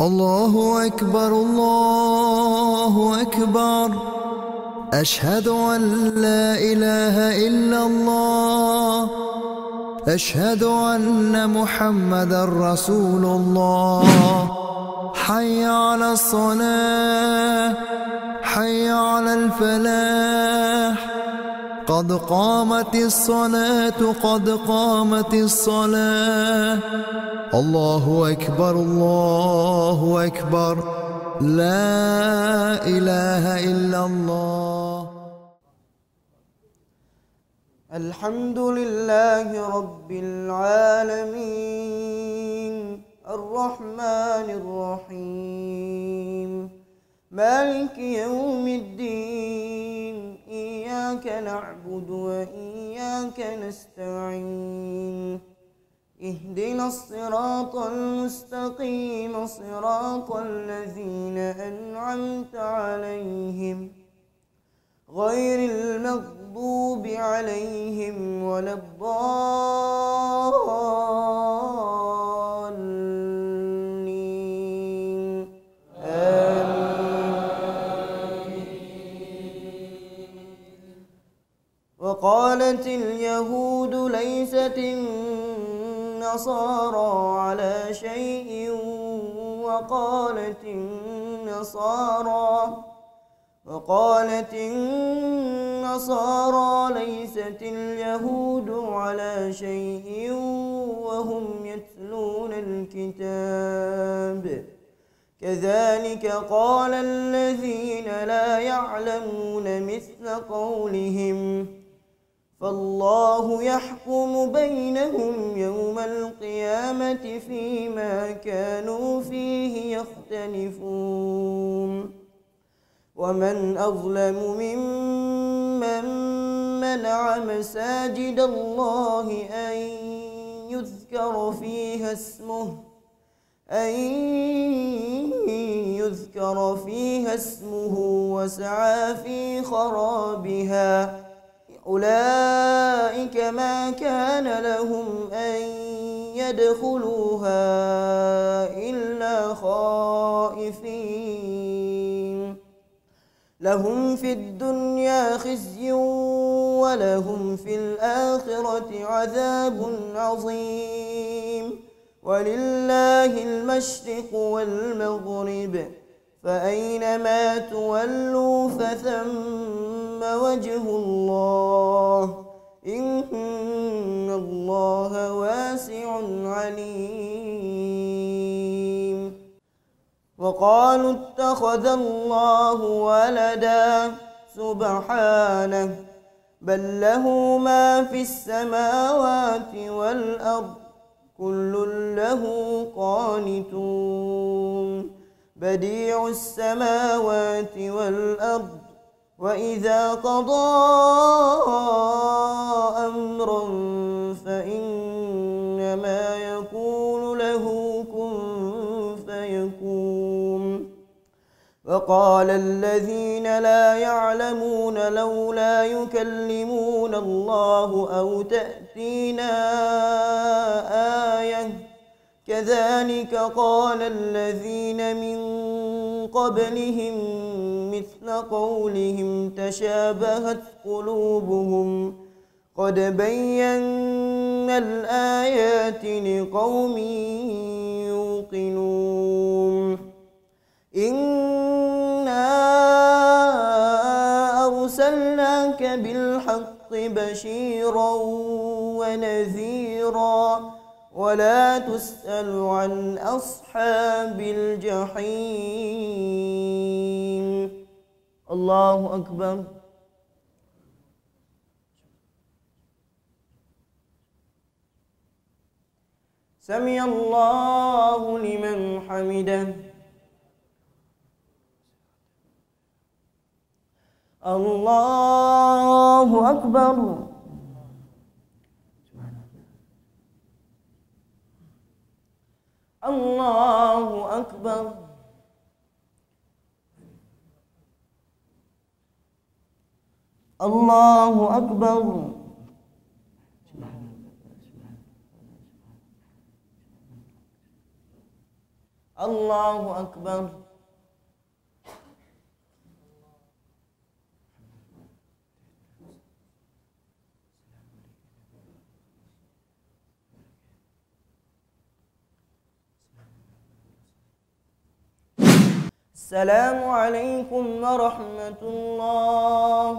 الله أكبر الله أكبر، أشهد أن لا إله إلا الله، أشهد أن محمدا رسول الله. حي على الصلاة، حي على الفلاح، قد قامت الصلاة، قد قامت الصلاة. الله أكبر الله أكبر، لا إله إلا الله. الحمد لله رب العالمين، الرحمن الرحيم، مالك يوم الدين. إياك نعبد وإياك نستعين، اهدنا الصراط المستقيم، صراط الذين أنعمت عليهم غير المغضوب عليهم ولا الضالين. وقالت اليهود ليست النصارى على شيء، وقالت النصارى ليست اليهود على شيء وهم يتلون الكتاب. كذلك قال الذين لا يعلمون مثل قولهم، فالله يحكم بينهم يوم القيامة فيما كانوا فيه يختلفون. ومن أظلم ممن منع مساجد الله أن يذكر فيها اسمه وسعى في خرابها. أولئك ما كان لهم أن يدخلوها إلا خائفين، لهم في الدنيا خزي ولهم في الآخرة عذاب عظيم. ولله المشرق والمغرب، فأينما تولوا فثم وجه الله، إن الله واسع عليم. وقالوا اتخذ الله ولدا، سبحانه، بل له ما في السماوات والأرض، كل له قانتون. بديع السماوات والأرض، وإذا قضى أمرا فإنما يقول له كن فيكون. وقال الذين لا يعلمون لولا يكلمون الله أو تأتينا آية، كذلك قال الذين من قبلهم مثل قولهم تشابهت قلوبهم، قد بينا الآيات لقوم يوقنون. إنا أرسلناك بالحق بشيرا ونذيرا، ولا تسأل عن أصحاب الجحيم. الله أكبر. سمع الله لمن حمده. الله أكبر. الله أكبر. الله أكبر. الله أكبر. السلام عليكم ورحمة الله.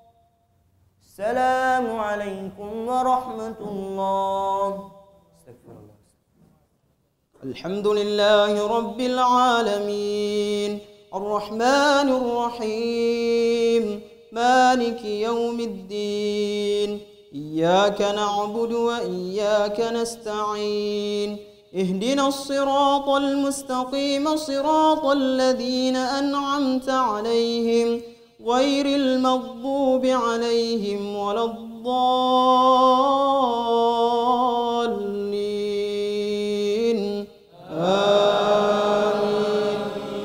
السلام عليكم ورحمة الله. استغفر الله. الحمد لله رب العالمين الرحمن الرحيم مالك يوم الدين إياك نعبد وإياك نستعين اهدنا الصراط المستقيم صراط الذين أنعمت عليهم غير المغضوب عليهم ولا الضالين آمين.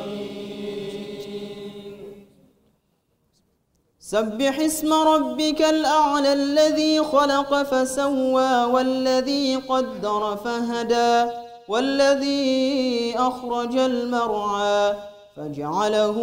سبح اسم ربك الأعلى الذي خلق فسوى والذي قدر فهدى والذي أخرج المرعى فجعله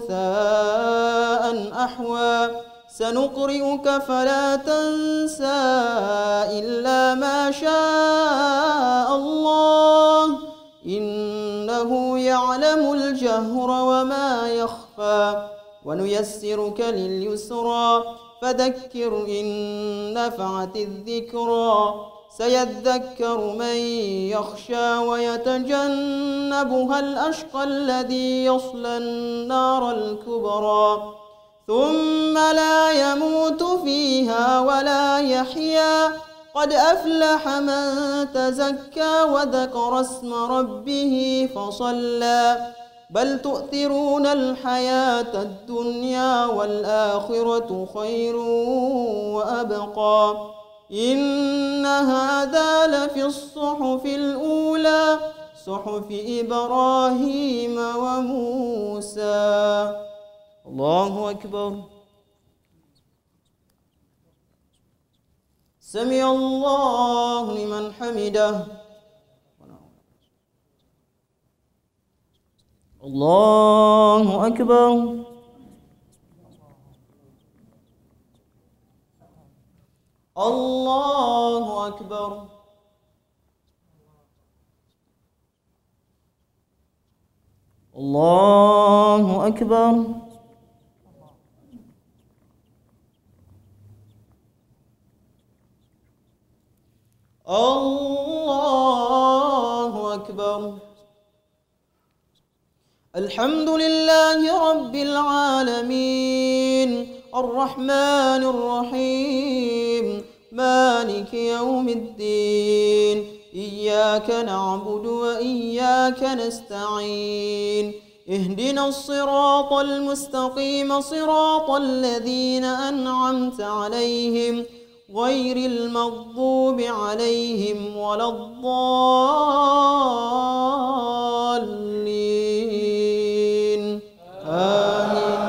غثاء أحوى سنقرئك فلا تنسى إلا ما شاء الله إنه يعلم الجهر وما يخفى ونيسرك لليسرى فذكر إن نفعت الذكرى سيذكر من يخشى ويتجنبها الأشقى الذي يصلى النار الكبرى ثم لا يموت فيها ولا يحيا قد أفلح من تزكى وذكر اسم ربه فصلى بل تؤثرون الحياة الدنيا والآخرة خير وأبقى إن هذا لفي الصحف الأولى صحف إبراهيم وموسى. الله أكبر. سمع الله لمن حمده. الله أكبر. الله أكبر. الله أكبر. الله أكبر. الحمد لله رب العالمين الرحمن الرحيم مالك يوم الدين إياك نعبد وإياك نستعين اهدنا الصراط المستقيم صراط الذين أنعمت عليهم غير المغضوب عليهم ولا الضالين آمين.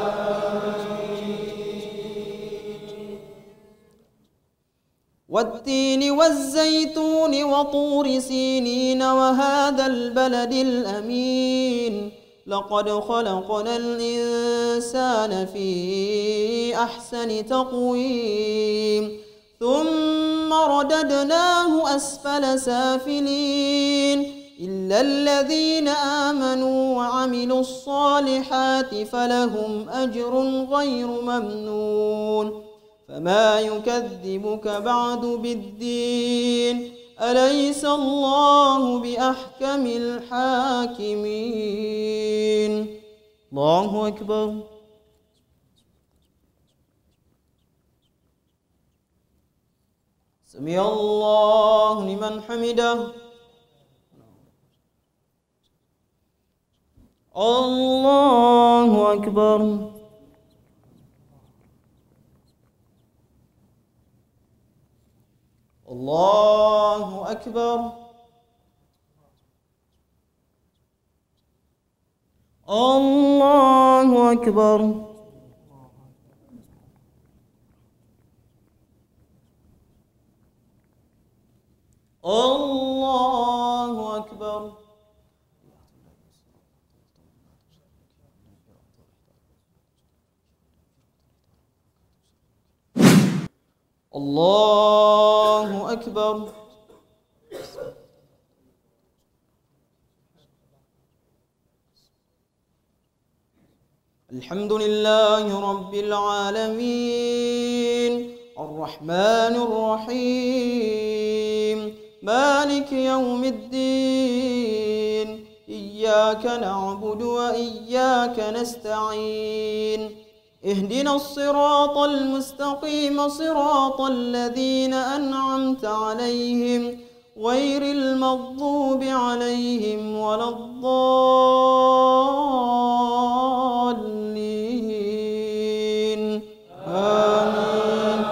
والتين والزيتون وطور سينين وهذا البلد الأمين لقد خلقنا الإنسان في أحسن تقويم ثم رددناه أسفل سافلين إلا الذين آمنوا وعملوا الصالحات فلهم أجر غير ممنون فما يكذبك بعد بالدين أليس الله بأحكم الحاكمين. الله أكبر. سمع الله لمن حمده. الله أكبر. الله أكبر. الله أكبر. الله أكبر. الله أكبر. الحمد لله رب العالمين الرحمن الرحيم مالك يوم الدين إياك نعبد وإياك نستعين اهدنا الصراط المستقيم صراط الذين أنعمت عليهم غير المغضوب عليهم ولا الضالين آمين.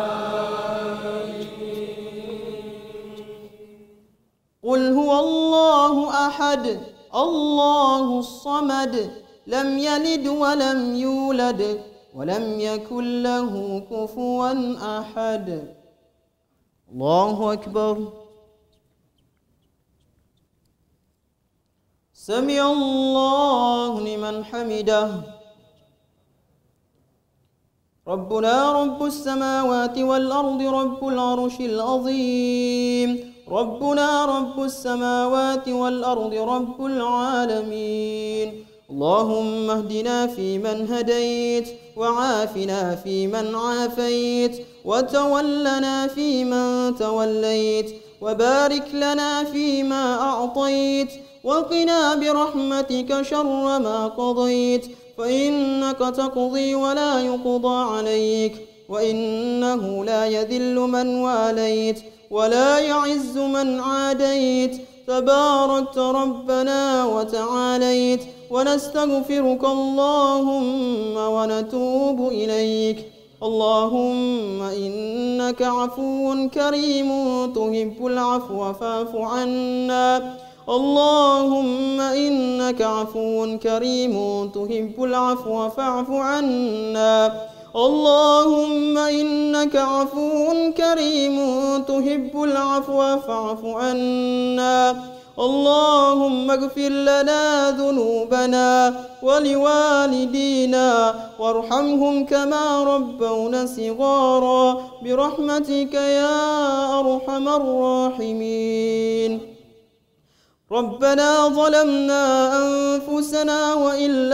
قل هو الله أحد الله الصمد لم يلد ولم يولد ولم يكن له كفوا أحد. الله أكبر. سمع الله لمن حمده. ربنا رب السماوات والأرض رب العرش العظيم ربنا رب السماوات والأرض رب العالمين. اللهم اهدنا فيمن هديت وعافنا فيمن عافيت وتولنا فيمن توليت وبارك لنا فيما أعطيت وقنا برحمتك شر ما قضيت فإنك تقضي ولا يقضى عليك وإنه لا يذل من واليت ولا يعز من عاديت تباركت ربنا وتعاليت ونستغفرك اللهم ونتوب إليك. اللهم إنك عفو كريم تحب العفو فاعف عنا. اللهم إنك عفو كريم تحب العفو فاعف عنا. اللهم إنك عفو كريم تحب العفو فاعف عنا. اللهم اغفر لنا ذنوبنا ولوالدينا وارحمهم كما ربونا صغارا برحمتك يا أرحم الراحمين. ربنا ظلمنا أنفسنا وإن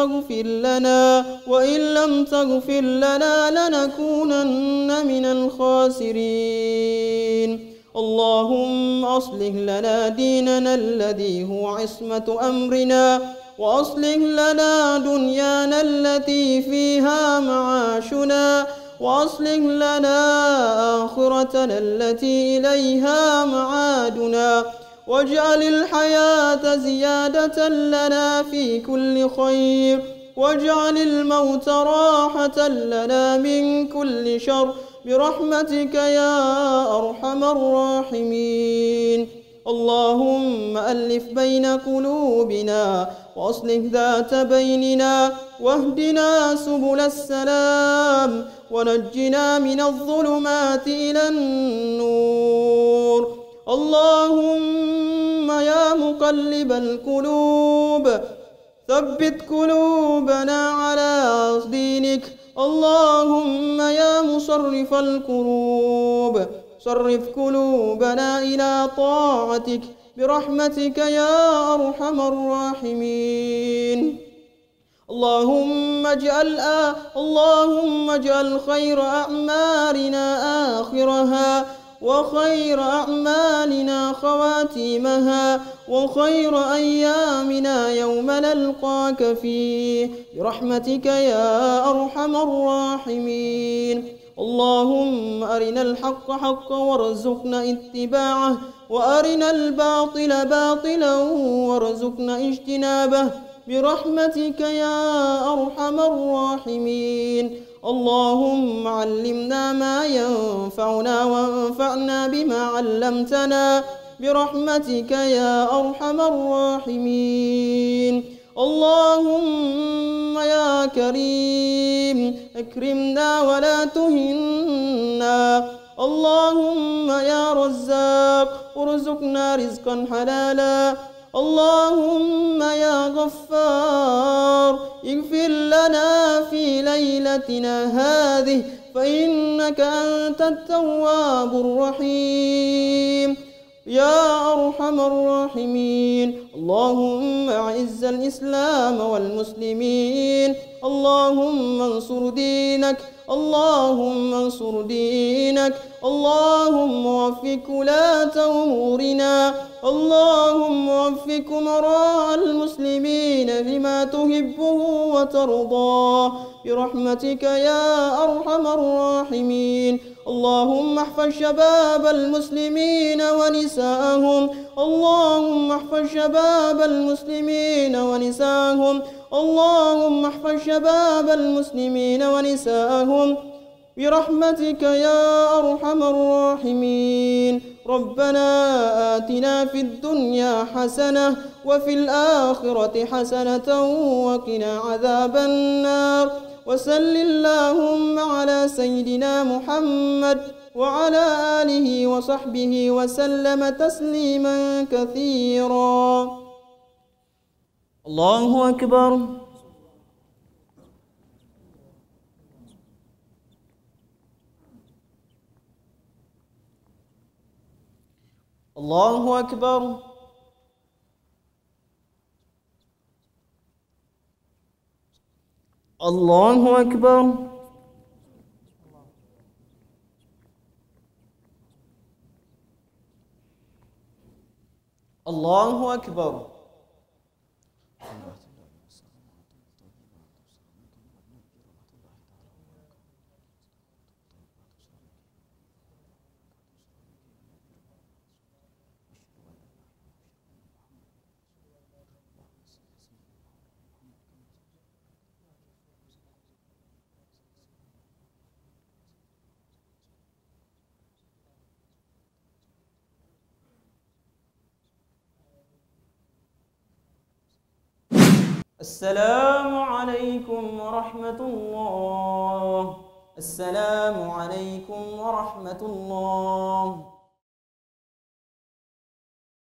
لم تغفر لنا لنكونن من الخاسرين. اللهم أصلح لنا ديننا الذي هو عصمة أمرنا وأصلح لنا دنيانا التي فيها معاشنا وأصلح لنا آخرتنا التي إليها معادنا واجعل الحياة زيادة لنا في كل خير واجعل الموت راحة لنا من كل شر برحمتك يا أرحم الراحمين. اللهم ألف بين قلوبنا وأصلح ذات بيننا واهدنا سبل السلام ونجنا من الظلمات إلى النور. اللهم يا مقلب القلوب ثبت قلوبنا على دينك. اللهم يا مصرف القلوب صرف قلوبنا إلى طاعتك برحمتك يا أرحم الراحمين. اللهم اجعل خير أعمالنا آخرها وخير أعمالنا خواتيمها وخير أيامنا يوم نلقاك فيه برحمتك يا أرحم الراحمين. اللهم أرنا الحق حقا وارزقنا اتباعه وأرنا الباطل باطلا وارزقنا اجتنابه برحمتك يا أرحم الراحمين. اللهم علمنا ما ينفعنا وانفعنا بما علمتنا برحمتك يا أرحم الراحمين. اللهم يا كريم أكرمنا ولا تهنا. اللهم يا رزاق ارزقنا رزقا حلالا. اللهم يا غفار اغفر لنا في ليلتنا هذه فإنك أنت التواب الرحيم يا أرحم الراحمين. اللهم أعز الإسلام والمسلمين، اللهم انصر دينك، اللهم انصر دينك، اللهم وفق ولاة أمورنا، اللهم وفق أمراء المسلمين لما تحبه وترضاه برحمتك يا أرحم الراحمين. اللهم احفظ شباب المسلمين ونساءهم، اللهم احفظ شباب المسلمين ونساءهم، اللهم احفظ شباب المسلمين ونساءهم برحمتك يا أرحم الراحمين. ربنا آتنا في الدنيا حسنة وفي الآخرة حسنة وقنا عذاب النار. وصل اللهم على سيدنا محمد وعلى آله وصحبه وسلم تسليما كثيرا. الله أكبر. الله أكبر. الله أكبر. الله أكبر. السلام عليكم ورحمة الله. السلام عليكم ورحمة الله.